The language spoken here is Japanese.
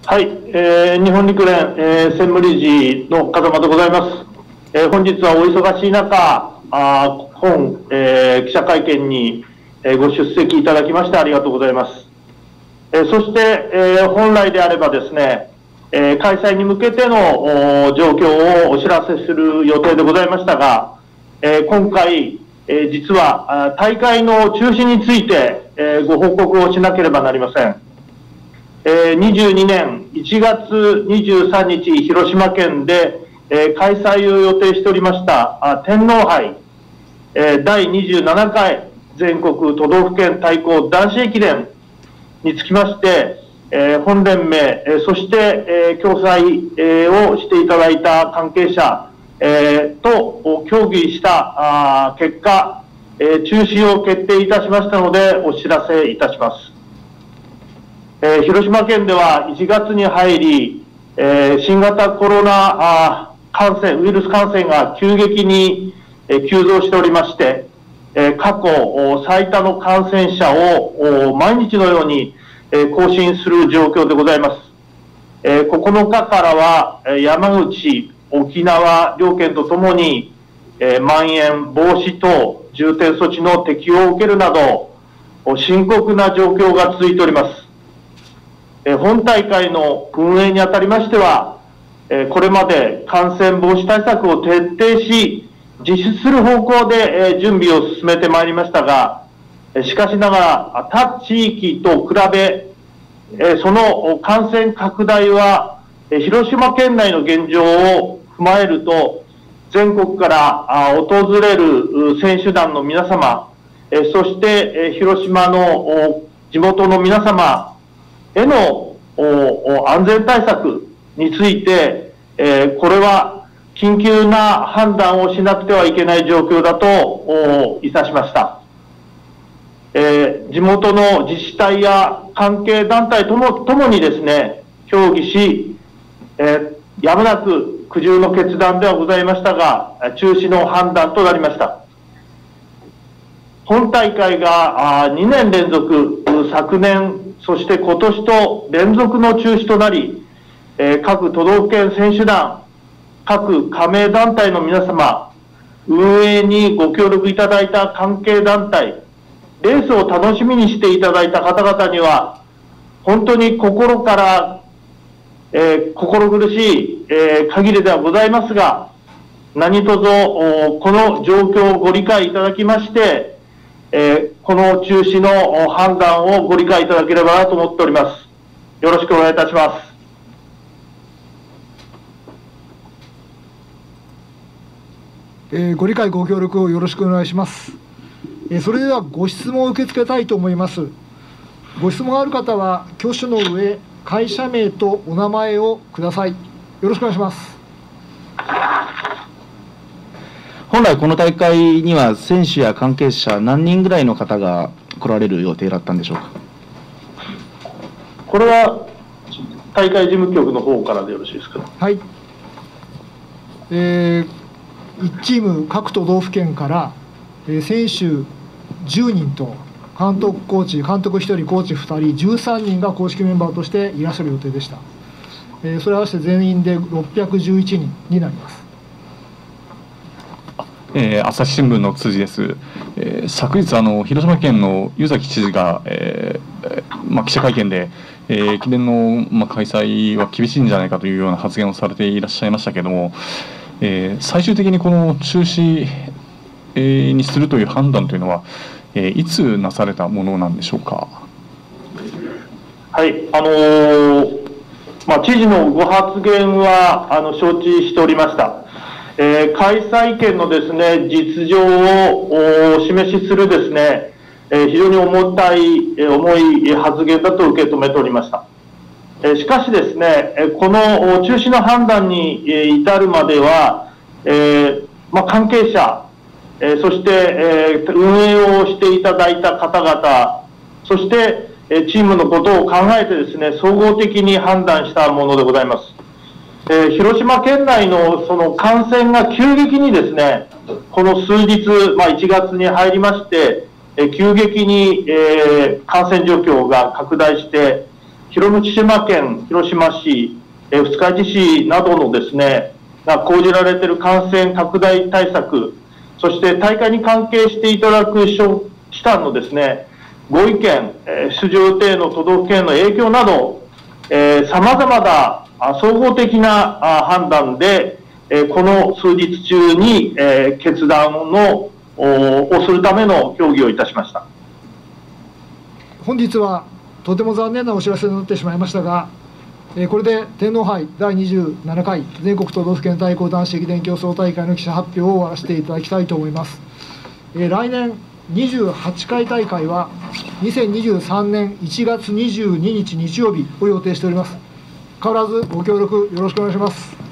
はい、日本陸連、専務理事の風間でございます。本日はお忙しい中、本、記者会見に、ご出席いただきましてありがとうございます。そして、本来であればですね、開催に向けての状況をお知らせする予定でございましたが、今回、実は大会の中止について、ご報告をしなければなりません。22年1月23日、広島県で、開催を予定しておりました天皇杯、第27回全国都道府県対抗男子駅伝につきまして、本連盟、そして、共催、をしていただいた関係者、と協議した結果、中止を決定いたしましたのでお知らせいたします。広島県では1月に入り、新型コロナウイルス感染が急激に急増しておりまして、過去最多の感染者を毎日のように更新する状況でございます。9日からは山口、沖縄両県とともにまん延防止等重点措置の適用を受けるなど深刻な状況が続いております。本大会の運営にあたりましては、これまで感染防止対策を徹底し、実施する方向で準備を進めてまいりましたが、しかしながら他地域と比べ、その感染拡大は広島県内の現状を踏まえると、全国から訪れる選手団の皆様、そして広島の地元の皆様への安全対策について、これは緊急な判断をしなくてはいけない状況だといたしました。地元の自治体や関係団体ともにですね、協議し、やむなく苦渋の決断ではございましたが、中止の判断となりました。本大会が2年連続、昨年、そして今年と連続の中止となり、各都道府県選手団、各加盟団体の皆様、運営にご協力いただいた関係団体、レースを楽しみにしていただいた方々には、本当に心から、心苦しい、限りではございますが、何卒この状況をご理解いただきまして、この中止の判断をご理解いただければなと思っております。よろしくお願いいたします。 ご理解ご協力をよろしくお願いします。それではご質問を受け付けたいと思います。ご質問がある方は挙手の上、会社名とお名前をください。よろしくお願いします。 本来この大会には選手や関係者何人ぐらいの方が来られる予定だったんでしょうか。 これは大会事務局の方からでよろしいですか。 はい。1チーム各都道府県から選手10人と監督コーチ、監督1人、コーチ2人、13人が公式メンバーとしていらっしゃる予定でした。それ合わせて全員で611人になります。 朝日新聞の辻です。昨日広島県の湯崎知事が、記者会見で、駅伝の、開催は厳しいんじゃないかというような発言をされていらっしゃいましたけれども、最終的にこの中止、にするという判断というのは、いつなされたものなんでしょうか。 はい、知事のご発言は承知しておりました。開催権のですね、実情をお示しするですね、非常に重い発言だと受け止めておりました。しかしですね、この中止の判断に至るまでは、関係者、そして運営をしていただいた方々、そしてチームのことを考えてですね、総合的に判断したものでございます。広島県内のその感染が急激にですね、この数日、1月に入りまして、急激に感染状況が拡大して、 広島県広島市、二日市市などのですね、が講じられている感染拡大対策、そして大会に関係していただく機関のですね、ご意見、出場予定の都道府県の影響など、さまざまな総合的な判断で、この数日中に、決断をするための協議をいたしました。 本日はとても残念なお知らせになってしまいましたが、これで天皇杯第27回全国都道府県対抗男子駅伝競争大会の記者発表を終わらせていただきたいと思います。来年28回大会は2023年1月22日日曜日を予定しております。変わらずご協力よろしくお願いします。